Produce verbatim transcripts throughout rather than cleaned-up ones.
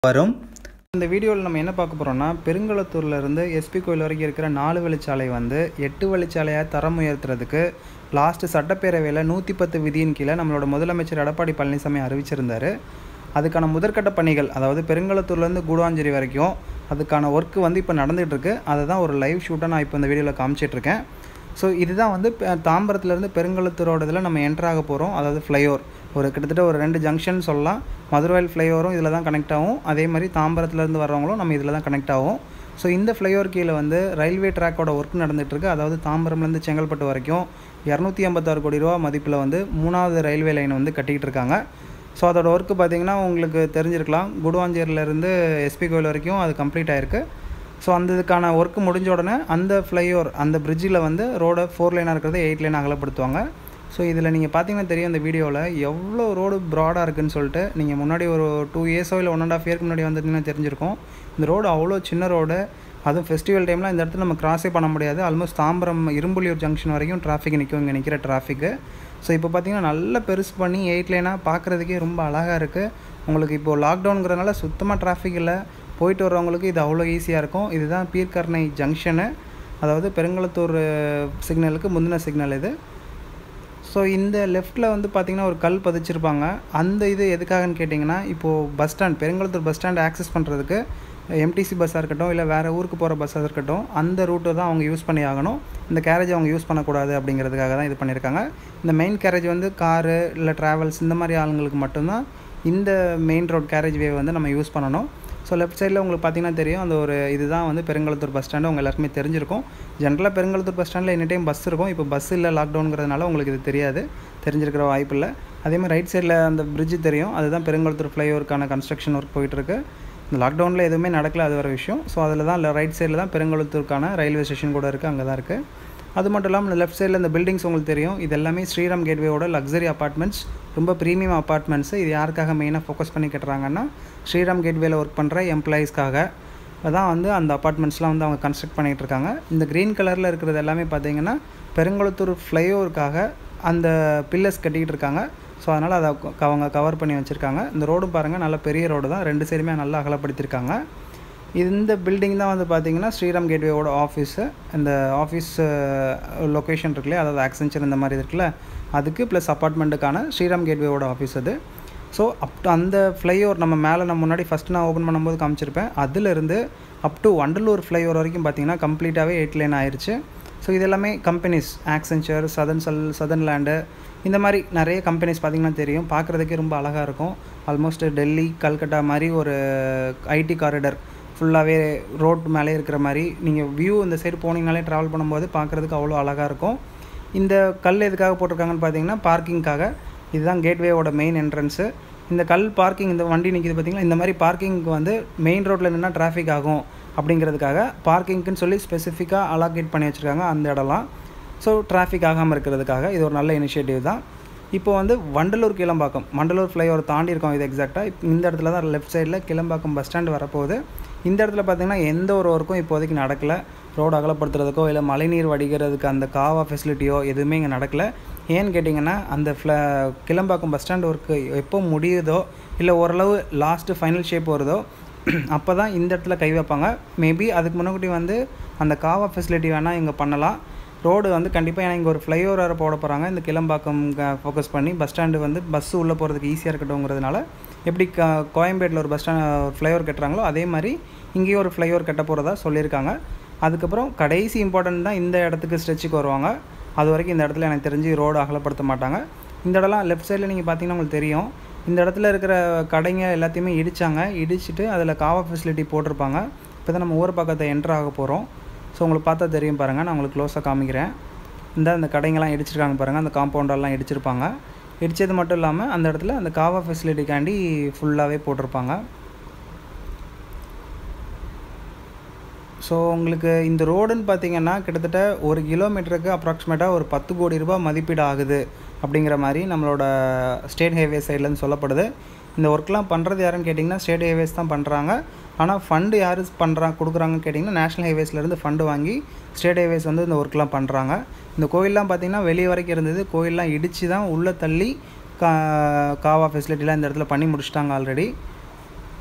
வரும். இந்த வீடியோவில் நம்ம என்ன பார்க்க போகிறோம்னா, பெருங்குளத்தூர்லேருந்து எஸ்பி கோயில் வரைக்கும் இருக்கிற நாலு வழிச்சாலை வந்து எட்டு வழிச்சாலையாக தரம் உயர்த்துறதுக்கு லாஸ்ட்டு சட்டப்பேரவையில் நூற்றி பத்து விதியின் கீழே நம்மளோட முதலமைச்சர் எடப்பாடி பழனிசாமி அறிவிச்சிருந்தார். அதுக்கான முதற்கட்ட பணிகள், அதாவது பெருங்குளத்தூர்லேருந்து கூடுவாஞ்சேரி வரைக்கும் அதுக்கான ஒர்க்கு வந்து இப்போ நடந்துகிட்ருக்கு. அதை தான் ஒரு லைவ் ஷூட்டாக நான் இப்போ இந்த வீடியோவில் காமிச்சிட்ருக்கேன். ஸோ இதுதான் வந்து தாம்பரத்துலேருந்து பெருங்குளத்தூரோட இதில் நம்ம என்ட்ராக போகிறோம். அதாவது ஃப்ளைஓவர் ஒரு கிட்டத்தட்ட ஒரு ரெண்டு ஜங்ஷன் சொல்லலாம். மதுரவாயில் ஃப்ளைஓவரும் இதில் தான் கனெக்ட் ஆகும். அதே மாதிரி தாம்பரத்துலேருந்து வர்றவங்களும் நம்ம இதில் தான் கனெக்ட் ஆகும். ஸோ இந்த ஃப்ளைஓவர் கீழே வந்து ரயில்வே ட்ராக்கோட ஒர்க் நடந்துகிட்ருக்கு. அதாவது தாம்பரம்லேருந்து செங்கல்பட்டு வரைக்கும் இரநூத்தி ஐம்பத்தாறு கோடி ரூபா மதிப்பில் வந்து மூணாவது ரயில்வே லைன் வந்து கட்டிக்கிட்டு இருக்காங்க. ஸோ அதோட ஒர்க்கு பார்த்திங்கன்னா உங்களுக்கு தெரிஞ்சிருக்கலாம், குடுவாஞ்சேரியிலேருந்து எஸ்பி கோயில் வரைக்கும் அது கம்ப்ளீட் ஆகிருக்கு. ஸோ அந்த இதுக்கான ஒர்க்கு முடிஞ்ச உடனே அந்த ஃப்ளைஓவர் அந்த பிரிட்ஜில் வந்து ரோடை ஃபோர் லைனாக இருக்கிறத எயிட் லைனாக அகலப்படுத்துவாங்க. ஸோ இதில் நீங்கள் பார்த்தீங்கன்னா தெரியும், இந்த வீடியோவில் எவ்வளோ ரோடு ப்ராடாக இருக்குதுன்னு சொல்லிட்டு. நீங்கள் முன்னாடி ஒரு டூ இயர்ஸோ இல்லை ஒன் அண்ட் ஆஃப் இயர்க்கு முன்னாடி வந்துருந்தீங்கன்னா தெரிஞ்சிருக்கும். இந்த ரோடு அவ்வளோ சின்ன ரோடு. அதுவும் ஃபெஸ்டிவல் டைமில் இந்த இடத்துல நம்ம கிராஸே பண்ண முடியாது. ஆல்மோஸ்ட் தாம்பரம் இரும்புலியூர் ஜங்ஷன் வரைக்கும் டிராஃபிக் நிற்கும், இங்கே நிற்கிற டிராஃபிக்கு. ஸோ இப்போ பார்த்திங்கன்னா நல்லா பெருசு பண்ணி எயிட் லைனாக பார்க்குறதுக்கே ரொம்ப அழகாக இருக்குது. உங்களுக்கு இப்போது லாக்டவுனுங்கிறதுனால சுத்தமாக டிராஃபிக் இல்லை. போயிட்டு வரவங்களுக்கு இது அவ்வளோ ஈஸியாக இருக்கும். இதுதான் பீர்க்கரணை ஜங்ஷனு, அதாவது பெருங்குளத்தூர் சிக்னலுக்கு முந்தின சிக்னல் இது. ஸோ இந்த லெஃப்ட்டில் வந்து பார்த்திங்கன்னா ஒரு கல் பதிச்சிருப்பாங்க. அந்த இது எதுக்காகன்னு கேட்டிங்கன்னா, இப்போது bus stand Perungalathur bus stand access பண்ணுறதுக்கு எம்டிசி பஸ்ஸாக இருக்கட்டும் இல்லை வேறு ஊருக்கு போகிற பஸ்ஸாக இருக்கட்டும், அந்த ரூட்டை தான் அவங்க யூஸ் பண்ணி ஆகணும். இந்த கேரேஜ் அவங்க யூஸ் பண்ணக்கூடாது அப்படிங்கிறதுக்காக தான் இது பண்ணியிருக்காங்க. இந்த மெயின் கேரேஜ் வந்து காரு இல்லை ட்ராவல்ஸ் இந்த மாதிரி ஆளுங்களுக்கு மட்டும்தான் இந்த மெயின் ரோட் கேரேஜ் வே வந்து நம்ம யூஸ் பண்ணணும். ஸோ லெஃப்ட் சைடில் உங்களுக்கு பார்த்திங்கன்னா தெரியும், அந்த ஒரு இதுதான் வந்து பெருங்குளத்தூர் பஸ் ஸ்டாண்டு. உங்கள் எல்லாருக்குமே தெரிஞ்சிருக்கும். ஜென்ரலாக பெருங்குளத்தூர் பஸ் ஸ்டாண்டில் எனி டைம் பஸ் இருக்கும். இப்போ பஸ் இல்லை, லாக்டவுனுங்கிறதுனால உங்களுக்கு இது தெரியாது, தெரிஞ்சிருக்கிற வாய்ப்பு இல்லை. அதேமாதிரி ரைட் சைடில் அந்த பிரிட்ஜு தெரியும், அதுதான் பெருங்குளத்தூர் ஃப்ளைஓவருக்கான கன்ஸ்ட்ரக்ஷன் ஒர்க் போயிட்டுருக்கு. இந்த லாக்டவுனில் எதுவுமே நடக்கல, அது ஒரு விஷயம். ஸோ அதில் தான் ரைட் சைடில் தான் பெருங்குளத்தூருக்கான ரயில்வே ஸ்டேஷன் கூட இருக்குது, அங்கே தான் இருக்குது. அது மட்டும் இல்லாமல் இந்த லெஃப்ட் சைடில் இந்த பில்டிங்ஸ் உங்களுக்கு தெரியும், இது எல்லாமே ஸ்ரீராம் கேட்வேயோட லக்ஸரி அப்பார்ட்மெண்ட்ஸ், ரொம்ப ப்ரீமியம் அப்பார்ட்மெண்ட்ஸு. இது யாருக்காக மெயினாக ஃபோக்கஸ் பண்ணி கட்டுறாங்கன்னா, ஸ்ரீராம் கேட்வேயில் ஒர்க் பண்ணுற எம்ப்ளாயீஸ்க்காக தான் வந்து அந்த அப்பார்ட்மெண்ட்ஸ்லாம் வந்து அவங்க கன்ஸ்ட்ரக்ட் பண்ணிகிட்டு இருக்காங்க. இந்த க்ரீன் கலரில் இருக்கிறது எல்லாமே பார்த்திங்கன்னா பெருங்குளத்தூர் ஃப்ளைஓவருக்காக அந்த பில்லர்ஸ் கட்டிக்கிட்டு இருக்காங்க. ஸோ அதனால் அதை அவங்க கவர் பண்ணி வச்சுருக்காங்க. இந்த ரோடு பாருங்கள், நல்ல பெரிய ரோடு தான், ரெண்டு சைடுமே நல்லா அகலப்படுத்தியிருக்காங்க. இந்த பில்டிங் தான் வந்து பார்த்திங்கன்னா ஸ்ரீராம் கேட்வேயோட ஆஃபீஸு. இந்த ஆஃபீஸ் லொக்கேஷன் இருக்குல்ல, அதாவது ஆக்சென்ச்சர் இந்த மாதிரி இருக்குல்ல, அதுக்கு ப்ளஸ் அப்பார்ட்மெண்ட்டுக்கான ஸ்ரீராம் கேட்வேயோட ஆஃபீஸ் அது. ஸோ அப் அந்த ஃப்ளைஓவர் நம்ம மேலே நம்ம முன்னாடி ஃபஸ்ட்டு நான் ஓப்பன் பண்ணும்போது காமிச்சிருப்பேன், அதிலிருந்து அப் டு வண்டலூர் ஃப்ளைஓவர் வரைக்கும் பார்த்திங்கன்னா கம்ப்ளீட்டாகவே எயிட் லைன் ஆயிடுச்சு. ஸோ இது எல்லாமே கம்பெனிஸ், ஆக்சென்ச்சர், சதன் சல் சதன்லேண்டு இந்த மாதிரி நிறைய கம்பெனிஸ் பார்த்திங்கன்னா தெரியும். பார்க்குறதுக்கே ரொம்ப அழகாக இருக்கும். ஆல்மோஸ்ட் டெல்லி, கல்கட்டா மாதிரி ஒரு ஐடி காரிடர் ஃபுல்லாகவே ரோட் மேலே இருக்கிற மாதிரி நீங்கள் வியூ இந்த சைடு போனீங்கனாலே ட்ராவல் பண்ணும்போது பார்க்குறதுக்கு அவ்வளோ அழகாக இருக்கும். இந்த கல் எதுக்காக போட்டிருக்காங்கன்னு பார்த்தீங்கன்னா பார்க்கிங்காக. இதுதான் கேட்வேயோட மெயின் என்ட்ரன்ஸு. இந்த கல் பார்க்கிங், இந்த வண்டி நிற்கிது பார்த்திங்களா, இந்த மாதிரி பார்க்கிங்க்கு வந்து மெயின் ரோட்டில் நின்னா டிராஃபிக் ஆகும் அப்படிங்கிறதுக்காக பார்க்கிங்க்குன்னு சொல்லி ஸ்பெசிஃபிக்காக அலாகேட் பண்ணி வச்சுருக்காங்க அந்த இடம்லாம். ஸோ டிராஃபிக் ஆகாமல் இருக்கிறதுக்காக இது ஒரு நல்ல இனிஷியேட்டிவ் தான். இப்போ வந்து வண்டலூர் கிளம்பாக்கம், வண்டலூர் ஃப்ளைஓவர் தாண்டி இருக்கோம். இது எக்ஸாக்டாக இந்த இடத்துல தான் லெஃப்ட் சைடில் கிளம்பாக்கம் பஸ் ஸ்டாண்டு வரப்போகுது. இந்த இடத்துல பார்த்திங்கன்னா எந்த ஒரு ஒர்க்கும் இப்போதைக்கு நடக்கலை. ரோடு அகலப்படுத்துறதுக்கோ இல்லை மழைநீர் வடிகிறதுக்கு அந்த காவா ஃபெசிலிட்டியோ எதுவுமே இங்கே நடக்கலை. ஏன்னு கேட்டிங்கன்னா, அந்த ஃப்ள கிளம்பாக்கம் பஸ் ஸ்டாண்ட் ஒர்க்கு எப்போ முடியுதோ இல்லை ஓரளவு லாஸ்ட்டு ஃபைனல் ஷேப் வருதோ அப்போ தான் இந்த இடத்துல கை வைப்பாங்க. மேபி அதுக்கு முன்னாடி வந்து அந்த காவா ஃபெசிலிட்டி வேணால் இங்கே பண்ணலாம். ரோடு வந்து கண்டிப்பாக, ஏன்னா இங்கே ஒரு ஃப்ளைஓவர் வேறு போட போகிறாங்க. இந்த கிளம்பாக்கம் ஃபோக்கஸ் பண்ணி பஸ் ஸ்டாண்டு வந்து பஸ்ஸு உள்ளே போகிறதுக்கு ஈஸியாக இருக்கட்டும்ங்கிறதுனால, எப்படி க கோயம்பேட்டில் ஒரு பஸ் ஸ்டாண்ட் ஃப்ளைஓவர் கட்டுறாங்களோ அதே மாதிரி இங்கேயும் ஒரு ஃப்ளைஓவர் கட்ட போகிறதா சொல்லியிருக்காங்க. அதுக்கப்புறம் கடைசி இம்பார்ட்டன்ட் தான் இந்த இடத்துக்கு ஸ்ட்ரெச்சுக்கு வருவாங்க. அது வரைக்கும் இந்த இடத்துல எனக்கு தெரிஞ்சு ரோடு அகலப்படுத்த மாட்டாங்க. இந்த இடம்லாம் லெஃப்ட் சைடில் நீங்கள் பார்த்தீங்கன்னா உங்களுக்கு தெரியும், இந்த இடத்துல இருக்கிற கடைங்க எல்லாத்தையுமே இடித்தாங்க. இடிச்சுட்டு அதில் காவா ஃபெசிலிட்டி போட்டிருப்பாங்க. இப்போ தான் நம்ம ஊர் பக்கத்தை என்ட்ரு ஆக போகிறோம். ஸோ உங்களுக்கு பார்த்தா தெரியும் பாருங்கள், நான் உங்களுக்கு க்ளோஸாக காமிக்கிறேன். இந்த அந்த கடைங்கெல்லாம் இடிச்சிருக்காங்க பாருங்கள், அந்த காம்பவுண்டெல்லாம் இடிச்சிருப்பாங்க. இடித்தது மட்டும் இல்லாமல் அந்த இடத்துல அந்த காவா ஃபெசிலிட்டிக்காண்டி ஃபுல்லாகவே போட்டிருப்பாங்க. ஸோ உங்களுக்கு இந்த ரோடுன்னு பார்த்திங்கன்னா கிட்டத்தட்ட ஒரு கிலோமீட்டருக்கு அப்ராக்சிமேட்டாக ஒரு பத்து கோடி ரூபாய் மதிப்பீடு ஆகுது அப்படிங்கிற மாதிரி நம்மளோட ஸ்டேட் ஹைவே சைட்லேருந்து சொல்லப்படுது. இந்த ஒர்க்லாம் பண்ணுறது யாருன்னு கேட்டிங்கன்னா ஸ்டேட் ஹைவேஸ் தான் பண்ணுறாங்க. ஆனால் ஃபண்டு யார் பண்ணுறா கொடுக்குறாங்கன்னு கேட்டிங்கன்னா நேஷ்னல் ஹைவேஸ்லேருந்து ஃபண்டு வாங்கி ஸ்டேட் ஹைவேஸ் வந்து இந்த ஒர்க்லாம் பண்ணுறாங்க. இந்த கோயிலெலாம் பார்த்திங்கன்னா வெளியே வரைக்கும் இருந்தது, கோயிலெலாம் இடித்து தான் உள்ளே தள்ளி கா காவா ஃபெசிலிட்டிலாம் இந்த இடத்துல பண்ணி முடிச்சிட்டாங்க ஆல்ரெடி.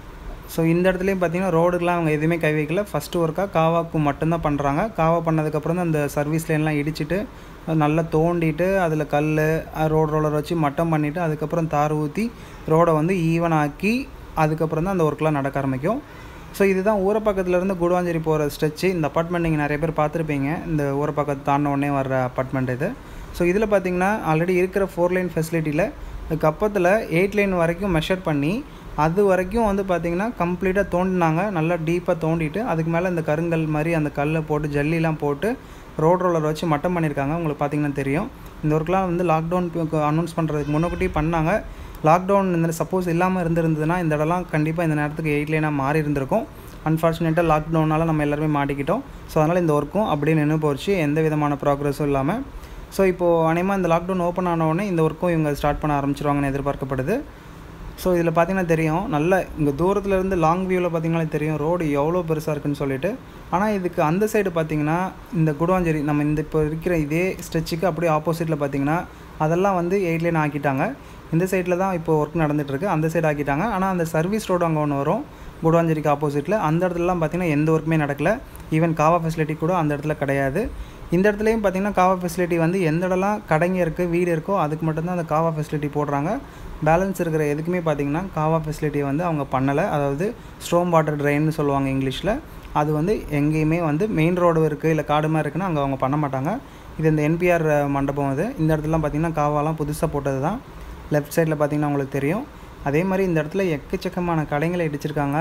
ஸோ இந்த இடத்துலையும் பார்த்தீங்கன்னா ரோடுக்கெலாம் அவங்க எதுவுமே கை வைக்கல. ஃபஸ்ட்டு ஒர்க்காக காவாக்கு மட்டும்தான் பண்ணுறாங்க. காவா பண்ணதுக்கப்புறம் தான் அந்த சர்வீஸ் லைன்லாம் இடிச்சிட்டு நல்லா தோண்டிட்டு அதில் கல் ரோடு ரோலர் வச்சு மட்டம் பண்ணிவிட்டு அதுக்கப்புறம் தார் ஊற்றி ரோடை வந்து ஈவனாக்கி அதுக்கப்புறம் தான் அந்த ஒர்க்லாம் நடக்க ஆரம்பிக்கும். ஸோ இதுதான் ஊரப்பாக்கத்துலேருந்து கூடுவாஞ்சேரி போகிற ஸ்ட்ரெச்சு. இந்த அப்பார்ட்மெண்ட் நீங்கள் நிறைய பேர் பார்த்துருப்பீங்க. இந்த ஊரப்பாக்கத்தை தாண்டின உடனே வர்ற அப்பார்ட்மெண்ட் இது. ஸோ இதில் பார்த்தீங்கன்னா ஆல்ரெடி இருக்கிற ஃபோர் லைன் ஃபெசிலிட்டியில் அதுக்கப்புறத்தில் எயிட் லைன் வரைக்கும் மெஷர் பண்ணி அது வரைக்கும் வந்து பார்த்திங்கன்னா கம்ப்ளீட்டாக தோண்டினாங்க. நல்லா டீப்பாக தோண்டிட்டு அதுக்கு மேலே இந்த கருங்கல் மாதிரி அந்த கல்லை போட்டு ஜல்லிலாம் போட்டு ரோட் ரோலர் வச்சு மட்டம் பண்ணியிருக்காங்க. உங்களுக்கு பார்த்திங்கன்னா தெரியும். இந்த ஒர்க்லாம் வந்து லாக்டவுன் அனௌன்ஸ் பண்ணுறதுக்கு முன்னக்கூட்டி பண்ணாங்க. லாக்டவுன் இந்த சப்போஸ் இல்லாமல் இருந்திருந்ததுன்னா இந்த இடம்லாம் கண்டிப்பாக இந்த நேரத்துக்கு எயிட் லைனாக மாறி இருந்திருக்கும். அன்ஃபார்ச்சுனேட்டாக லாக்டவுனால் நம்ம எல்லாருமே மாட்டிக்கிட்டோம். ஸோ அதனால் இந்த ஒர்க்கும் அப்படியே நின்று போச்சு, எந்த விதமான ப்ராக்ரஸும் இல்லாமல். ஸோ இப்போது அநேகமாக இந்த லாக்டவுன் ஓப்பன் ஆனவுடனே இந்த ஒர்க்கும் இவங்க ஸ்டார்ட் பண்ண ஆரம்பிச்சிருவாங்கன்னு எதிர்பார்க்கப்படுது. ஸோ இதில் பார்த்திங்கன்னா தெரியும், நல்ல இங்கே தூரத்துலேருந்து லாங் வியூவில் பார்த்திங்கனாலே தெரியும் ரோடு எவ்வளோ பெருசாக இருக்குதுன்னு சொல்லிட்டு. ஆனால் இதுக்கு அந்த சைடு பார்த்திங்கன்னா இந்த கூடுவாஞ்சேரி நம்ம இந்த இப்போ இருக்கிற இதே ஸ்ட்ரெச்சுக்கு அப்படியே ஆப்போசிட்டில் பார்த்திங்கன்னா அதெல்லாம் வந்து எயிட் லைன் ஆக்கிட்டாங்க. இந்த சைடில் தான் இப்போ ஒர்க் நடந்துகிட்ருக்கு, அந்த சைடு ஆக்கிட்டாங்க. ஆனால் அந்த சர்வீஸ் ரோடு அங்கே ஒன்று வரும் கூடுவாஞ்சேரிக்கு ஆப்போசிட்டில், அந்த இடத்துலலாம் பார்த்திங்கன்னா எந்த ஒர்க்குமே நடக்கலை. ஈவன் காவா ஃபெசிலிட்டி கூட அந்த இடத்துல கிடையாது. இந்த இடத்துலையும் பார்த்திங்கன்னா காவா ஃபெசிலிட்டி வந்து எந்த இடம்லாம் கடைங்க இருக்குது வீடு இருக்கோ அதுக்கு மட்டும்தான் அந்த காவா ஃபெசிலிட்டி போடுறாங்க. பேலன்ஸ் இருக்கிற எதுக்குமே பார்த்திங்கன்னா காவா ஃபெசிலிட்டி வந்து அவங்க பண்ணலை. அதாவது ஸ்ட்ரோம் வாட்டர் ட்ரெயின்னு சொல்லுவாங்க இங்கிலீஷில். அது வந்து எங்கேயுமே வந்து மெயின் ரோடு இருக்குது இல்லை காடு மாதிரி இருக்குன்னா அங்கே அவங்க பண்ண மாட்டாங்க. இது இந்த என்பிஆர் மண்டபம். இது இந்த இடத்துலலாம் பார்த்திங்கன்னா காவாலாம் புதுசாக போட்டது தான். லெஃப்ட் சைடில் பார்த்திங்கன்னா உங்களுக்கு தெரியும். அதே மாதிரி இந்த இடத்துல எக்கச்சக்கமான கடைங்களை இடிச்சிருக்காங்க.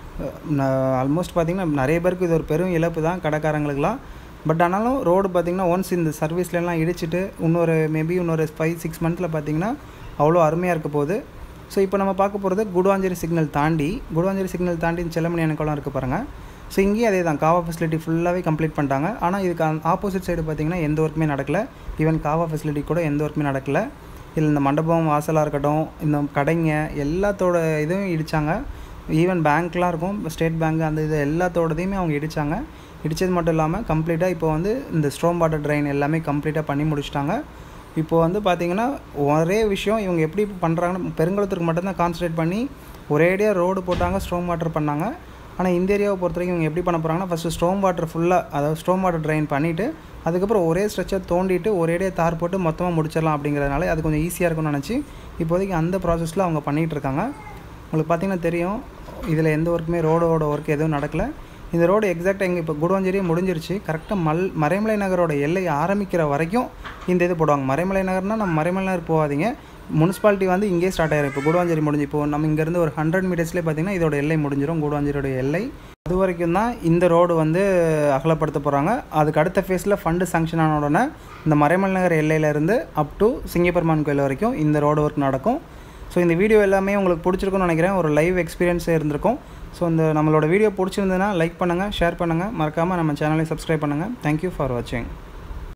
ஆல்மோஸ்ட் பார்த்திங்கன்னா நிறைய பேருக்கு இது ஒரு பெரும் இழப்பு தான் கடைக்காரங்களுக்குலாம். பட் ஆனாலும் ரோடு பார்த்திங்கன்னா ஒன்ஸ் இந்த சர்வீஸ்லாம் இடிச்சிட்டு இன்னொரு மேபி இன்னொரு ஃபைவ் சிக்ஸ் மந்த்தில் பார்த்திங்கன்னா அவ்வளோ அருமையாக இருக்க போகுது. ஸோ இப்போ நம்ம பார்க்க போகிறது கூடுவாஞ்சேரி சிக்னல் தாண்டி கூடுவாஞ்சேரி சிக்னல் தாண்டி செல்லமணி அணைக்குளம் இருக்குது பாருங்கள். ஸோ இங்கேயும் அதே தான், காவா ஃபெசிலிட்டி ஃபுல்லாகவே கம்ப்ளீட் பண்ணிட்டாங்க. ஆனால் இதுக்கு ஆப்போசிட் சைடு பார்த்திங்கன்னா எந்த ஒர்க்குமே நடக்கலை. ஈவன் காவா ஃபெசிலிட்டி கூட எந்த ஒர்க்குமே நடக்கலை. இதில் இந்த மண்டபம் வாசலாக இருக்கட்டும், இந்த கடைங்க எல்லாத்தோட இதுவும் இடித்தாங்க. ஈவன் பேங்க்லாம் இருக்கும், ஸ்டேட் பேங்க் அந்த இது எல்லாத்தோடதையுமே அவங்க இடித்தாங்க. இடித்தது மட்டும் இல்லாமல் கம்ப்ளீட்டாக இப்போ வந்து இந்த ஸ்ட்ரோம் வாட்டர் ட்ரெயின் எல்லாமே கம்ப்ளீட்டாக பண்ணி முடிச்சிட்டாங்க. இப்போ வந்து பார்த்திங்கன்னா ஒரே விஷயம் இவங்க எப்படி பண்ணுறாங்கன்னு பெருங்குளத்துக்கு மட்டும்தான் கான்சன்ட்ரேட் பண்ணி ஒரேடியாக ரோடு போட்டாங்க, ஸ்ட்ரோம் வாட்டர் பண்ணாங்க. ஆனால் இந்த ஏரியாவை பொறுத்த வரைக்கும் இவங்க எப்படி பண்ண போகிறாங்கன்னா ஃபஸ்ட்டு ஸ்ட்ரோம் வாட்டர் ஃபுல்லாக அதாவது ஸ்ட்ரோம் வாட்டர் ட்ரெயின் பண்ணிவிட்டு அதுக்கப்புறம் ஒரே ஸ்ட்ரெச்சர் தோண்டிட்டு ஒரேடியாக தார் போட்டு மொத்தமாக முடிச்சிடலாம் அப்படிங்கிறதுனால அது கொஞ்சம் ஈஸியாக இருக்கும்னு நினச்சி இப்போதைக்கு அந்த ப்ராசஸில் அவங்க பண்ணிகிட்டு இருக்காங்க. உங்களுக்கு பார்த்திங்கன்னா தெரியும், இதில் எந்த ஒர்க்குமே ரோடோட ஒர்க் எதுவும் நடக்கலை. இந்த ரோடு எக்ஸாக்டாக எங்கே இப்போ கூடுவாஞ்சேரியே முடிஞ்சிருச்சு. கரெக்டாக மல் மறைமலை நகரோட எல்லை ஆரம்பிக்கிற வரைக்கும் இந்த இது போடுவாங்க. மறைமலை நகர்னால் நம்ம மறைமலை நகர் போகாதீங்க, முனிசிபாலிட்டி வந்து இங்கே ஸ்டார்ட் ஆகிடும். இப்போ கூடுவாஞ்சேரி முடிஞ்சு இப்போ நம்ம இங்கேருந்து ஒரு ஹண்ட்ரட் மீட்டர்ஸ்லேயே பார்த்திங்கன்னா இதோட எல்லை முடிஞ்சிடும், கூடுவாஞ்சேரியோட எல்லை. அது வரைக்கும் தான் இந்த ரோடு வந்து அகலப்படுத்த போகிறாங்க. அதுக்கு அடுத்த ஃபேஸில் ஃபண்டு சாங்ஷன் ஆன உடனே இந்த மறைமலை நகர் எல்லையிலேருந்து அப் டு சிங்கப்பெருமான் கோயில் வரைக்கும் இந்த ரோடு ஒர்க் நடக்கும். ஸோ இந்த வீடியோ எல்லாமே உங்களுக்கு பிடிச்சிருக்குன்னு நினைக்கிறேன். ஒரு லைவ் எக்ஸ்பீரியன்ஸே இருந்திருக்கும். ஸோ இந்த நம்மளோட வீடியோ பிடிச்சிருந்ததுன்னா லைக் பண்ணுங்கள், ஷேர் பண்ணுங்கள், மறக்காமல் நம்ம சேனலை சப்ஸ்கிரைப் பண்ணுங்கள். தேங்க்யூ ஃபார் வாட்சிங்.